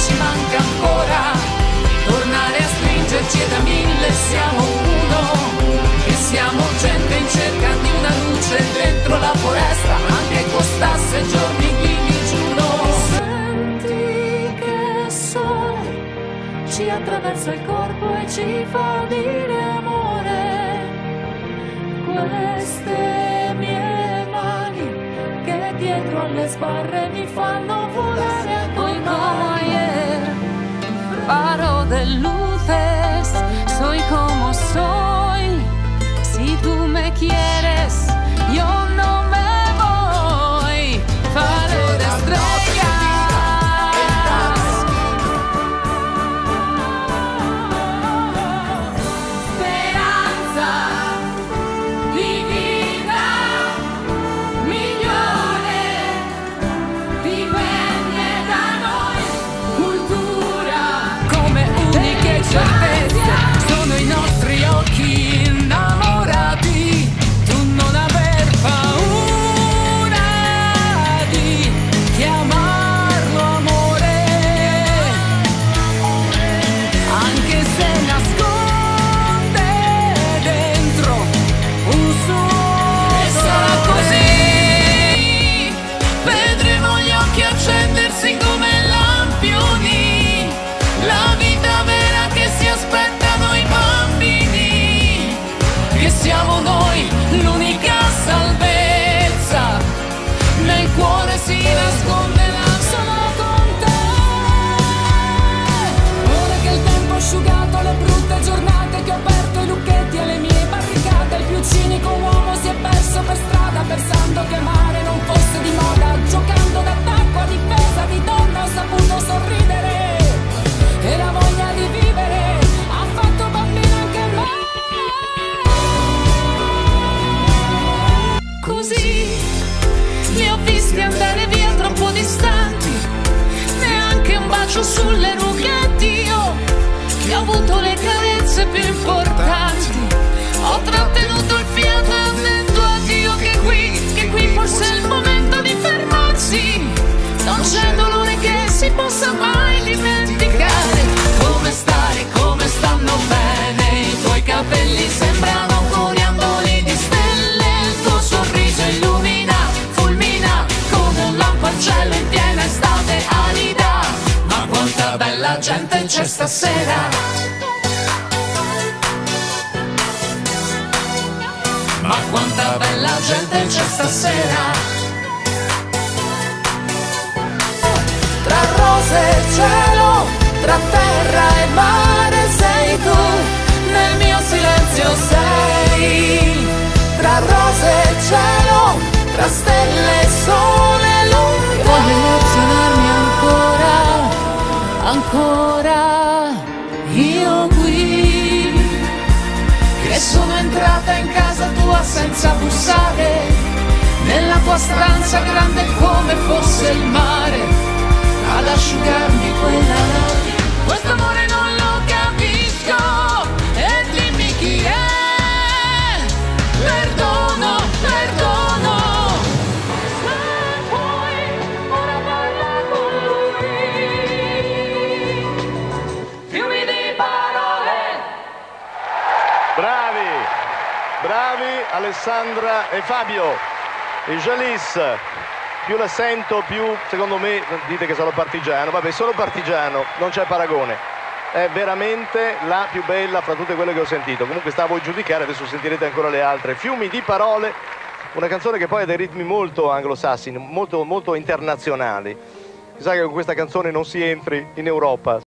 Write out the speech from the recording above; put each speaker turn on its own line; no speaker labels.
ci manca ancora tornare a stringerci e da mille siamo uno, che siamo gente in cerca di una luce dentro la foresta, anche costasse giorni di digiuno. Senti che sole ci attraversa il corpo e ci fa dire amore, queste mie mani che dietro alle sbarre mi fanno volare a
Hoy como ayer, faro de luces, soy como soy. Si tú me quieres, yo no me voy. Faro de estrellas, speranza divina, migliore dipende da noi. Cultura come uniche certezze sono i nostri occhi innamorati. Tu non aver paura di chiamarlo amore, anche se nasconde dentro un suo. E sarà così, vedremo gli occhi accendersi come lampioni, la vita vera che si aspettano i bambini, che siamo noi l'unica salvezza, nel cuore si nasconde la sono con te. Ora che il tempo ha asciugato le brutte giornate, che ho aperto i lucchetti alle mie barricate, il più cinico uomo si è perso per strada, pensando che amare non fosse di moda, giocando d'attacco a difesa di donna ho saputo sorridere, e la voglia di vivere ha fatto bambino anche me. Così li ho visti andare via troppo distanti, neanche un bacio sulle rughe. Io che ho avuto le carezze più importanti, ho trattenuto il fiato e ho detto addio, che qui forse è il momento di fermarsi. Non c'è dolore che si possa mai dimenticare. Come stare, come stanno bene i tuoi capelli, sembrano coriandoli di stelle, il tuo sorriso illumina, fulmina come un lampancello in piena estate arida. Ma quanta bella gente c'è stasera, ma quanta bella gente c'è stasera.
Tra rose e cielo, tra terra e mare sei tu, nel mio silenzio sei. Tra rose e cielo, tra stelle e sole l'ombra. Voglio emozionarmi ancora, io qui, che sono entrata in casa tua senza bussare, nella tua stanza grande come fosse il mare, ad asciugarmi quella notte. Questo amore non lo capisco, e dimmi chi è. Perdono, perdono. Se puoi, ora parla con lui. Fiumi di parole.
Bravi Alessandra e Fabio. E Jalis, più la sento più, secondo me, dite che sono partigiano, vabbè, sono partigiano, non c'è paragone, è veramente la più bella fra tutte quelle che ho sentito. Comunque sta a voi giudicare, adesso sentirete ancora le altre. Fiumi di parole, una canzone che poi ha dei ritmi molto anglosassoni, molto internazionali. Si sa che con questa canzone non si entri in Europa.